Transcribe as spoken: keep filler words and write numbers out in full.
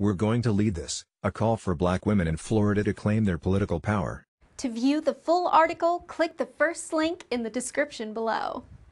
We're going to lead this, a call for black women in Florida to claim their political power. To view the full article, click the first link in the description below.